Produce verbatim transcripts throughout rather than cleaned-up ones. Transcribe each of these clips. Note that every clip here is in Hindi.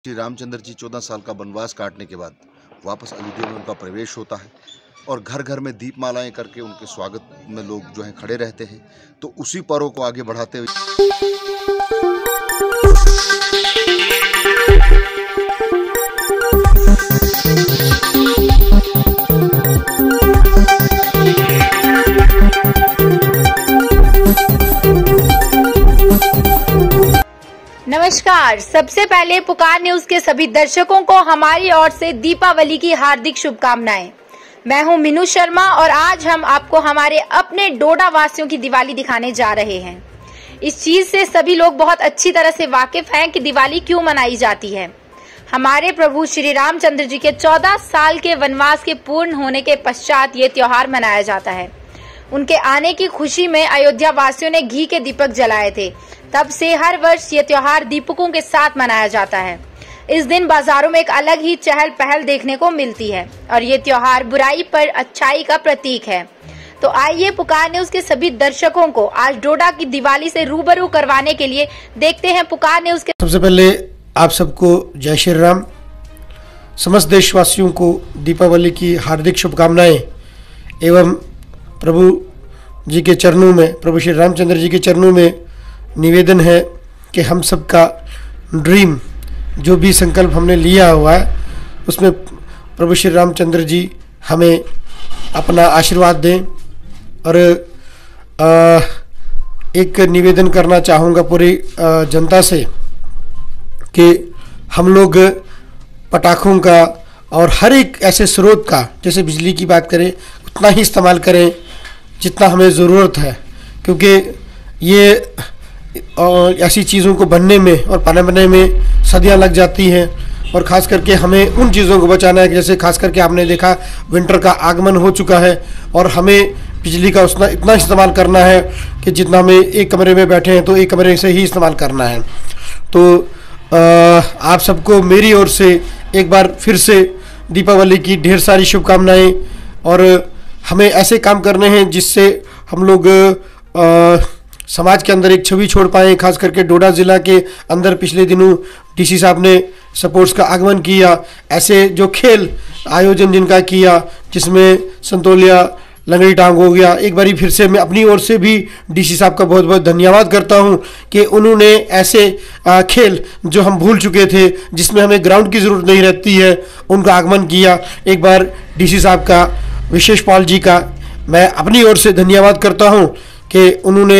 श्री रामचंद्र जी चौदह साल का वनवास काटने के बाद वापस अयोध्या में उनका प्रवेश होता है और घर घर में दीपमालाएं करके उनके स्वागत में लोग जो हैं खड़े रहते हैं। तो उसी पर्व को आगे बढ़ाते हुए नमस्कार। सबसे पहले पुकार न्यूज के सभी दर्शकों को हमारी ओर से दीपावली की हार्दिक शुभकामनाएं। मैं हूं मीनू शर्मा और आज हम आपको हमारे अपने डोडा वासियों की दिवाली दिखाने जा रहे हैं। इस चीज से सभी लोग बहुत अच्छी तरह से वाकिफ हैं कि दिवाली क्यों मनाई जाती है। हमारे प्रभु श्री रामचंद्र जी के चौदह साल के वनवास के पूर्ण होने के पश्चात ये त्योहार मनाया जाता है। उनके आने की खुशी में अयोध्या वासियों ने घी के दीपक जलाए थे। तब से हर वर्ष ये त्योहार दीपकों के साथ मनाया जाता है। इस दिन बाजारों में एक अलग ही चहल पहल देखने को मिलती है और ये त्योहार बुराई पर अच्छाई का प्रतीक है। तो आइए पुकार न्यूज के सभी दर्शकों को आज डोडा की दिवाली से रूबरू करवाने के लिए देखते हैं पुकार न्यूज के। सबसे पहले आप सबको जय श्री राम। समस्त देशवासियों को दीपावली की हार्दिक शुभकामनाएं एवं प्रभु जी के चरणों में, प्रभु श्री रामचंद्र जी के चरणों में निवेदन है कि हम सबका ड्रीम, जो भी संकल्प हमने लिया हुआ है, उसमें प्रभु श्री रामचंद्र जी हमें अपना आशीर्वाद दें। और आ, एक निवेदन करना चाहूँगा पूरी जनता से कि हम लोग पटाखों का और हर एक ऐसे स्रोत का, जैसे बिजली की बात करें, उतना ही इस्तेमाल करें जितना हमें ज़रूरत है, क्योंकि ये और ऐसी चीज़ों को बनने में और पनपने में सदियां लग जाती हैं। और ख़ास करके हमें उन चीज़ों को बचाना है, जैसे खास करके आपने देखा विंटर का आगमन हो चुका है और हमें बिजली का उतना इतना इस्तेमाल करना है कि जितना हमें एक कमरे में बैठे हैं तो एक कमरे से ही इस्तेमाल करना है। तो आ, आप सबको मेरी ओर से एक बार फिर से दीपावली की ढेर सारी शुभकामनाएँ। और हमें ऐसे काम करने हैं जिससे हम लोग आ, समाज के अंदर एक छवि छोड़ पाए। खास करके डोडा ज़िला के अंदर पिछले दिनों डीसी साहब ने स्पोर्ट्स का आगमन किया। ऐसे जो खेल आयोजन जिनका किया, जिसमें संतोलिया, लंगड़ी टांग हो गया, एक बारी फिर से मैं अपनी ओर से भी डीसी साहब का बहुत बहुत धन्यवाद करता हूं कि उन्होंने ऐसे खेल जो हम भूल चुके थे, जिसमें हमें ग्राउंड की ज़रूरत नहीं रहती है, उनका आगमन किया। एक बार डीसी साहब का, विशेष पाल जी का मैं अपनी ओर से धन्यवाद करता हूं कि उन्होंने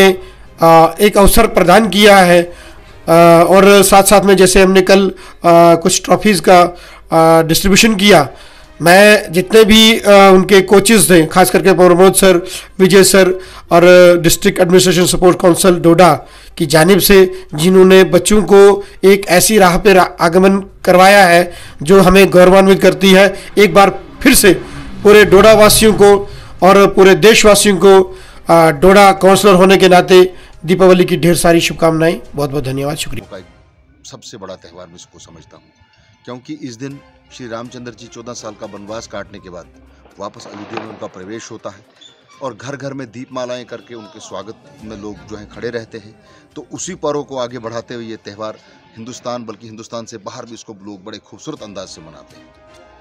एक अवसर प्रदान किया है। और साथ साथ में जैसे हमने कल कुछ ट्रॉफीज़ का डिस्ट्रीब्यूशन किया, मैं जितने भी उनके कोचेज़ थे, खास करके प्रमोद सर, विजय सर और district administration support council Doda की जानिब से, जिन्होंने बच्चों को एक ऐसी राह पर आगमन करवाया है जो हमें गौरवान्वित करती है। एक बार फिर से पूरे डोडा वासियों को और पूरे देशवासियों को डोडा काउंसलर होने के नाते दीपावली की ढेर सारी शुभकामनाएं। बहुत बहुत धन्यवाद, शुक्रिया। सबसे बड़ा त्यौहार मैं इसको समझता हूँ, क्योंकि इस दिन श्री रामचंद्र जी चौदह साल का वनवास काटने के बाद वापस अयोध्या में उनका प्रवेश होता है और घर घर में दीपमालाएं करके उनके स्वागत में लोग जो हैं खड़े रहते हैं। तो उसी पर्व को आगे बढ़ाते हुए ये त्यौहार हिंदुस्तान, बल्कि हिंदुस्तान से बाहर भी इसको लोग बड़े खूबसूरत अंदाज से मनाते हैं।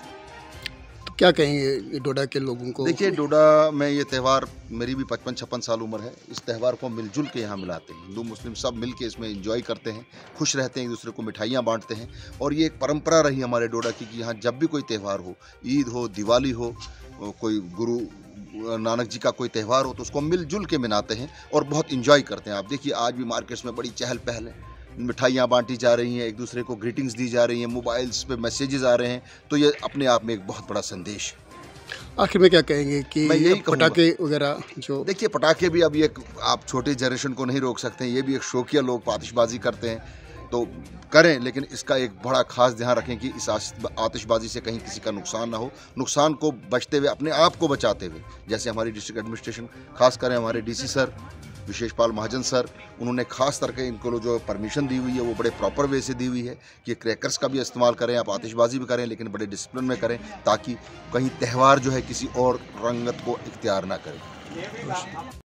क्या कहेंगे डोडा के लोगों को? देखिए, डोडा में ये त्यौहार, मेरी भी पचपन छप्पन साल उम्र है, इस त्यौहार को मिलजुल के यहाँ मिलाते हैं। हिंदू मुस्लिम सब मिल के इसमें एंजॉय करते हैं, खुश रहते हैं, एक दूसरे को मिठाइयाँ बांटते हैं। और ये एक परंपरा रही हमारे डोडा की कि यहाँ जब भी कोई त्यौहार हो, ईद हो, दिवाली हो, कोई गुरु नानक जी का कोई त्यौहार हो, तो उसको मिलजुल के मनाते हैं और बहुत इंजॉय करते हैं। आप देखिए, आज भी मार्केट्स में बड़ी चहल पहल है, मिठाइयाँ बांटी जा रही हैं, एक दूसरे को ग्रीटिंग्स दी जा रही हैं, मोबाइल्स पे मैसेजेस आ रहे हैं। तो ये अपने आप में एक बहुत बड़ा संदेश है। आखिर में क्या कहेंगे कि मैं यही पटाखे वगैरह जो, देखिए, पटाखे भी अब एक, आप छोटे जनरेशन को नहीं रोक सकते हैं, ये भी एक शौकिया लोग आतिशबाजी करते हैं, तो करें, लेकिन इसका एक बड़ा खास ध्यान रखें कि इस आतिशबाजी से कहीं किसी का नुकसान ना हो। नुकसान को बचते हुए, अपने आप को बचाते हुए, जैसे हमारी डिस्ट्रिक्ट एडमिनिस्ट्रेशन, खास करें हमारे DC sir, Vishesh Pal Mahajan sir, उन्होंने खास करके इनको जो परमिशन दी हुई है वो बड़े प्रॉपर वे से दी हुई है कि क्रैकर्स का भी इस्तेमाल करें, आप आतिशबाजी भी करें, लेकिन बड़े डिसिप्लिन में करें, ताकि कहीं त्यौहार जो है किसी और रंगत को इख्तियार ना करें।